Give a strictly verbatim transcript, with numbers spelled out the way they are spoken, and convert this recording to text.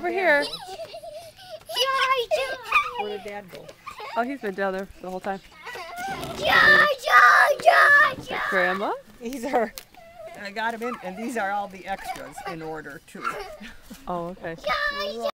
over here. Where did Dad go? Oh, he's been down there the whole time. Ja, ja, ja, ja. Grandma? These are, I got them in, and these are all the extras in order too. Oh, okay. Ja, ja.